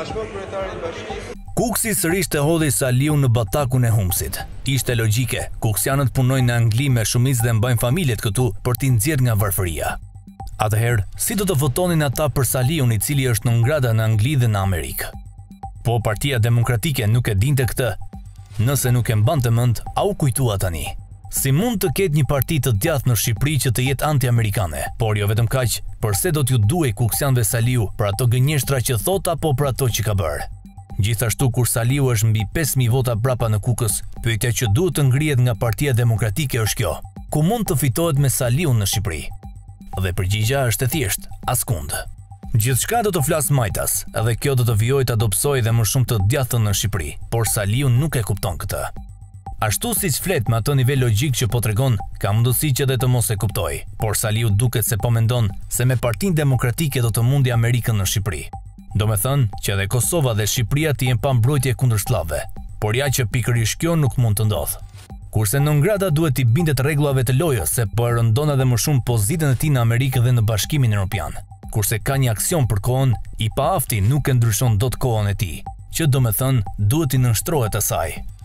tashmë kryetari i bashkisë. Kuksi sërish të hodhi Saliu në batakun e humsit. Ishte logjike, kuksianët punojnë në Angli me shumicë dhe mbajnë familjet këtu për t'i nxjerrë nga varfëria. Atëherë, si do të votonin ata për Saliun, i cili është në ngrada në Angli dhe në Amerikë? Po Partia Demokratike nuk e dinte këtë. Nëse nuk e mbante mend, a u kujtua tani? Si mund të ketë një parti të djathtë në Shqipëri që të jetë anti-amerikane? Por jo vetëm kaq, përse do t'ju duhej kuksianëve Saliu për ato gënjeshtra që thot apo për ato që ka bërë? Gjithashtu kur Saliu është mbi 5.000 vota brapa në Kukës, pyetja që duhet të ngrihet nga Partia Demokratike është kjo: ku mund të fitohet me Saliun në Shqipëri? Dhe përgjigja është e thjeshtë: askund. Gjithçka do të flas majtas, edhe kjo do të vijojë të adopsojë dhe më shumë të djathtën në Shqipëri, por Saliu nuk e kupton këtë. Ashtu siç flet me atë nivel logjik që po tregon, ka mundësi që dhe të mos e kuptoj, por Saliu duket se po mendon se me Partinë Demokratike do të mundi Amerikën në Shqipëri. Do me thënë që edhe Kosova dhe Shqipëria të jenë pa mbrojtje kundër sllave, por ja që pikërisht kjo nuk mund të ndodhë. Kurse në ngrada duhet i bindet rregullave të lojës, se po e rëndon edhe më shumë pozitën e tij në Amerikë dhe në Bashkimin Evropian. Kurse ka një aksion për kohën, i paafti nuk e ndryshon dot kohën e tij, që do me thënë duhet i nënshtrohet asaj.